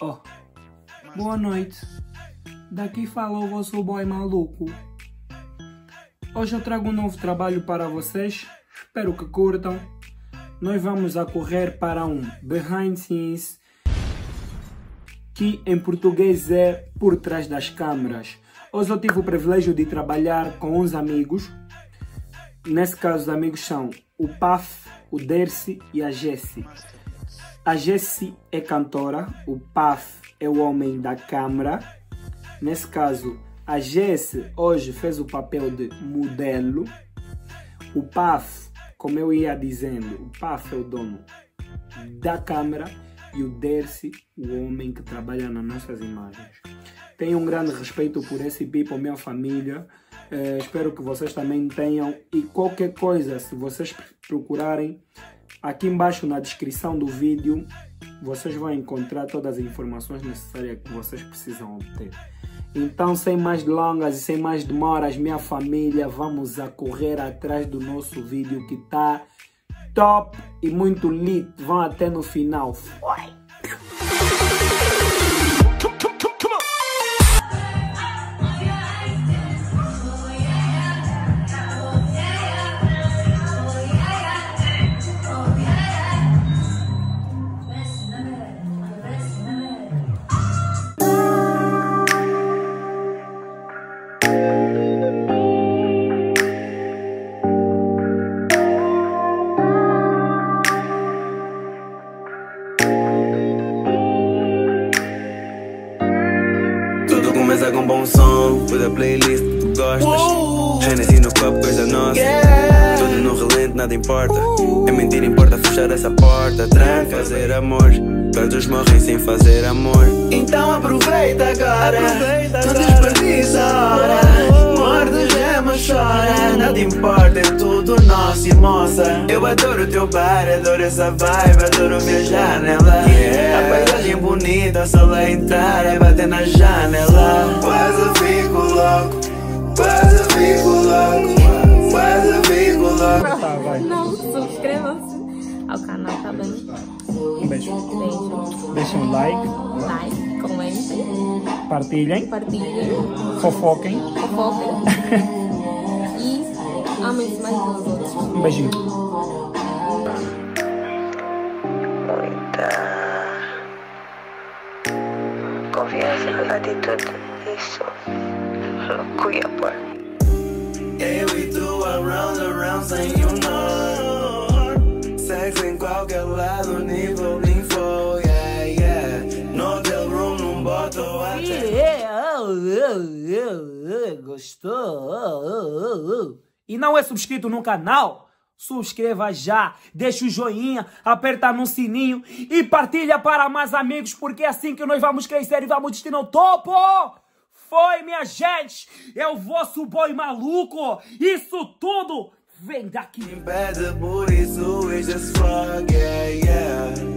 Oh, boa noite. Daqui fala o vosso boy maluco. Hoje eu trago um novo trabalho para vocês. Espero que curtam. Nós vamos a correr para um behind scenes, que em português é por trás das câmeras. Hoje eu tive o privilégio de trabalhar com uns amigos. Nesse caso, os amigos são o Paf, o Dercy e a Jessie. A Jessie é cantora, o Paf é o homem da câmera. Nesse caso, a Jessie hoje fez o papel de modelo. O Paf, como eu ia dizendo, o Paf é o dono da câmera e o Dercy, o homem que trabalha nas nossas imagens. Tenho um grande respeito por esse people, minha família. Espero que vocês também tenham. E qualquer coisa, se vocês procurarem, aqui embaixo na descrição do vídeo, vocês vão encontrar todas as informações necessárias que vocês precisam obter. Então, sem mais delongas e sem mais demoras, minha família, vamos a correr atrás do nosso vídeo que tá top e muito lit. Vão até no final. Foi! Começa com bom som, toda a playlist que tu gostas. Hennessy no copo, coisa nossa. Tudo no relento, nada importa. É mentira, importa fechar essa porta. Tranca, fazer amor. Todos morrem sem fazer amor. Então aproveita agora, não desperdiça a hora. Morde, gema, chora. Nada importa, é tudo nosso e moça. Eu adoro o teu bar, adoro essa vibe, adoro viajar nela. A paisagem bonita, só lá entrar é bater na janela. Quase fico louco, quase fico louco, quase fico louco. Não, subscrevam-se ao canal, tá bem? Um beijo. Beijo. Deixem um like, Like, comentem, partilhem, partilhem, fofoquem. fofoquem e amem-se mais uns aos outros. Um beijinho. Muita confiança na atitude, isso Cuiabá. Eu e tu around sem um nó. Sexo em qualquer lado, nível info, yeah. No hotel room, num bottle até. Gostou? E não é inscrito no canal? Subscreva já, deixa o joinha, aperta no sininho e partilha para mais amigos, porque é assim que nós vamos crescer e vamos destinar ao topo! Foi, minha gente! É o vosso boy maluco! Isso tudo vem daqui! Impede por isso, it's just fuck, yeah.